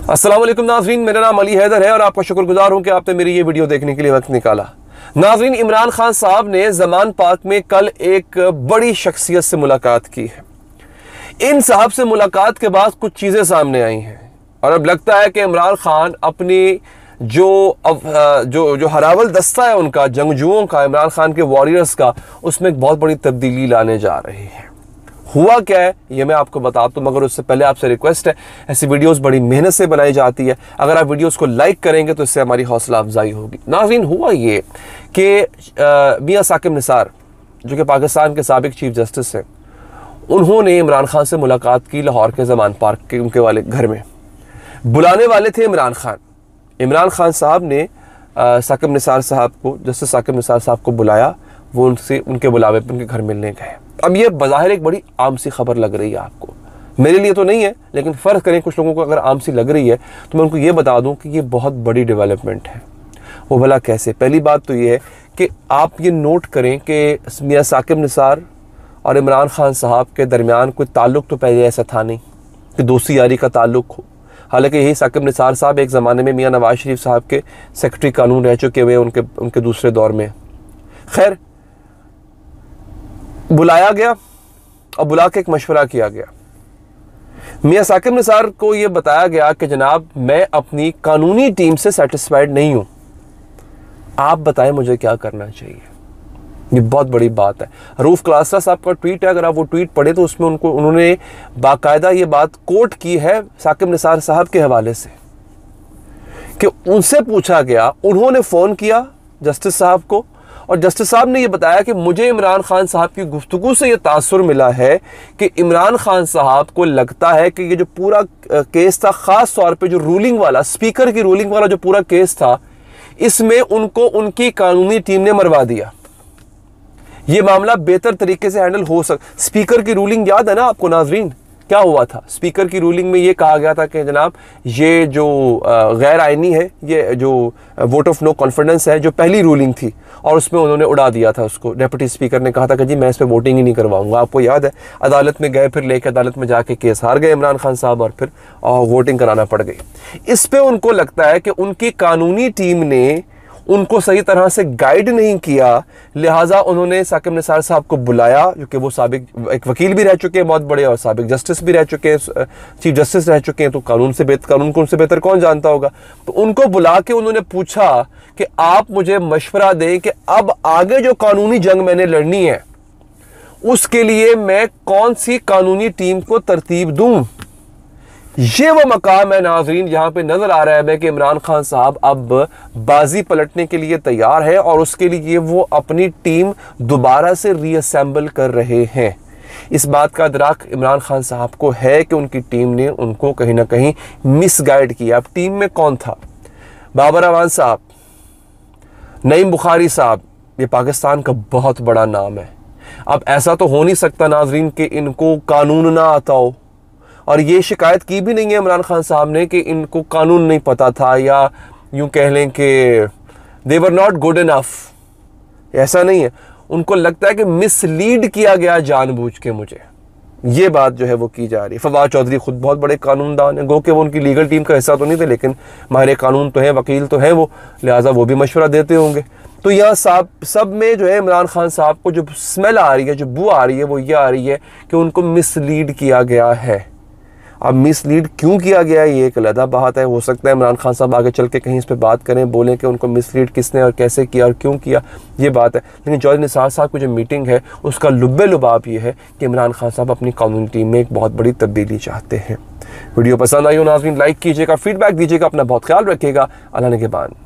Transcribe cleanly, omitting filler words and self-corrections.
अस्सलाम वालेकुम नाज़रीन, मेरा नाम अली हैदर है और आपका शुक्रगुजार हूं कि आपने मेरी ये वीडियो देखने के लिए वक्त निकाला। नाज़रीन, इमरान खान साहब ने ज़मान पार्क में कल एक बड़ी शख्सियत से मुलाकात की है। इन साहब से मुलाकात के बाद कुछ चीज़ें सामने आई हैं और अब लगता है कि इमरान खान अपनी जो हरावल दस्ता है उनका, जंगजुओं का, इमरान खान के वॉरियर्स का, उसमें एक बहुत बड़ी तब्दीली लाने जा रहे हैं। हुआ क्या है ये मैं आपको बताता हूँ, मगर उससे पहले आपसे रिक्वेस्ट है, ऐसी वीडियोस बड़ी मेहनत से बनाई जाती है, अगर आप वीडियोस को लाइक करेंगे तो इससे हमारी हौसला अफजाई होगी। नाज़रीन, हुआ ये कि मियां साकिब निसार, जो कि पाकिस्तान के साबिक चीफ जस्टिस हैं, उन्होंने इमरान खान से मुलाकात की लाहौर के ज़मान पार्क के उनके वाले घर में। बुलाने वाले थे इमरान खान। इमरान खान साहब ने साकिब निसार साहब को, जस्टिस साकिब निसार साहब को बुलाया। वो उनसे उनके बुलावे पर उनके घर मिलने गए। अब ये बज़ाहिर एक बड़ी आम सी खबर लग रही है आपको, मेरे लिए तो नहीं है, लेकिन फ़र्ज़ करें कुछ लोगों को अगर आम सी लग रही है तो मैं उनको ये बता दूं कि ये बहुत बड़ी डेवलपमेंट है। वो भला कैसे? पहली बात तो ये है कि आप ये नोट करें कि मियां साकिब निसार और इमरान खान साहब के दरमियान कोई ताल्लुक़ तो पहले ऐसा था नहीं कि दोस्ती यारी का ताल्लुक़ हो। हालांकि यही साकिब निसार साहब एक ज़माने में मियां नवाज शरीफ साहब के सेक्रेटरी कानून रह चुके हुए उनके दूसरे दौर में। खैर, बुलाया गया और बुला के एक मशवरा किया गया। मियां साकिब निसार को यह बताया गया कि जनाब, मैं अपनी कानूनी टीम से सेटिस्फाइड नहीं हूं, आप बताएं मुझे क्या करना चाहिए। ये बहुत बड़ी बात है। रूफ क्लासा साहब का ट्वीट है, अगर आप वो ट्वीट पढ़े तो उसमें उन्होंने बाकायदा ये बात कोट की है साकिब निसार साहब के हवाले से कि उनसे पूछा गया, उन्होंने फ़ोन किया जस्टिस साहब को और जस्टिस साहब ने यह बताया कि मुझे इमरान खान साहब की गुफ्तगू से यह तासुर मिला है कि इमरान खान साहब को लगता है कि ये जो पूरा केस था, ख़ास तौर पे जो रूलिंग वाला, स्पीकर की रूलिंग वाला जो पूरा केस था, इसमें उनको उनकी कानूनी टीम ने मरवा दिया। ये मामला बेहतर तरीके से हैंडल हो स्पीकर की रूलिंग याद है ना आपको नाजरीन? क्या हुआ था स्पीकर की रूलिंग में? ये कहा गया था कि जनाब, ये जो गैर आइनी है, ये जो वोट ऑफ नो कॉन्फिडेंस है, जो पहली रूलिंग थी, और उसमें उन्होंने उड़ा दिया था उसको। डिप्टी स्पीकर ने कहा था कि जी मैं इस पर वोटिंग ही नहीं करवाऊंगा। आपको याद है, अदालत में गए, फिर लेके अदालत में जाके केस हार गए इमरान खान साहब और फिर वोटिंग कराना पड़ गई। इस पे उनको लगता है कि उनकी कानूनी टीम ने उनको सही तरह से गाइड नहीं किया, लिहाजा उन्होंने साकिब निसार साहब को बुलाया, जो कि वो साबिक एक वकील भी रह चुके हैं बहुत बड़े और साबिक जस्टिस भी रह चुके हैं, चीफ जस्टिस रह चुके हैं, तो कानून को उनसे बेहतर कौन जानता होगा। तो उनको बुला के उन्होंने पूछा कि आप मुझे मशवरा दें कि अब आगे जो कानूनी जंग मैंने लड़नी है उसके लिए मैं कौन सी कानूनी टीम को तरतीब दूं। ये वो मकाम है नाजरीन जहां पे नजर आ रहा है कि इमरान खान साहब अब बाजी पलटने के लिए तैयार है और उसके लिए वो अपनी टीम दोबारा से रीअसेंबल कर रहे हैं। इस बात का इदराक इमरान खान साहब को है कि उनकी टीम ने उनको कहीं ना कहीं मिसगाइड किया। अब टीम में कौन था? बाबर अवान साहब, नईम बुखारी साहब, ये पाकिस्तान का बहुत बड़ा नाम है। अब ऐसा तो हो नहीं सकता नाजरीन कि इनको कानून ना आता हो, और ये शिकायत की भी नहीं है इमरान खान साहब ने कि इनको कानून नहीं पता था, या यूं कह लें कि they were not good enough. ऐसा नहीं है, उनको लगता है कि मिसलीड किया गया जानबूझ के मुझे। ये बात जो है वो की जा रही है। फवाद चौधरी खुद बहुत बड़े कानूनदान हैं, गो कि वो उनकी लीगल टीम का हिस्सा तो नहीं थे, लेकिन माहिर कानून तो हैं, वकील तो हैं वो, लिहाजा वो भी मशवरा देते होंगे। तो यहाँ सब में जो है इमरान खान साहब को जो स्मेल आ रही है, जो बू आ रही है, वो ये आ रही है कि उनको मिसलीड किया गया है। अब मिसलीड क्यों किया गया है ये एक अलग बात है। हो सकता है इमरान खान साहब आगे चल के कहीं इस पे बात करें, बोलें कि उनको मिसलीड किसने और कैसे किया और क्यों किया, ये बात है। लेकिन चौधरी निसार साहब की जो मीटिंग है उसका लुब्बे लुबाब ये है कि इमरान खान साहब अपनी कानूनी टीम में एक बहुत बड़ी तब्दीली चाहते हैं। वीडियो पसंद आई हो नाज़रीन, लाइक कीजिएगा, फीडबैक दीजिएगा, अपना बहुत ख्याल रखिएगा। अल्लाह ने के बाद।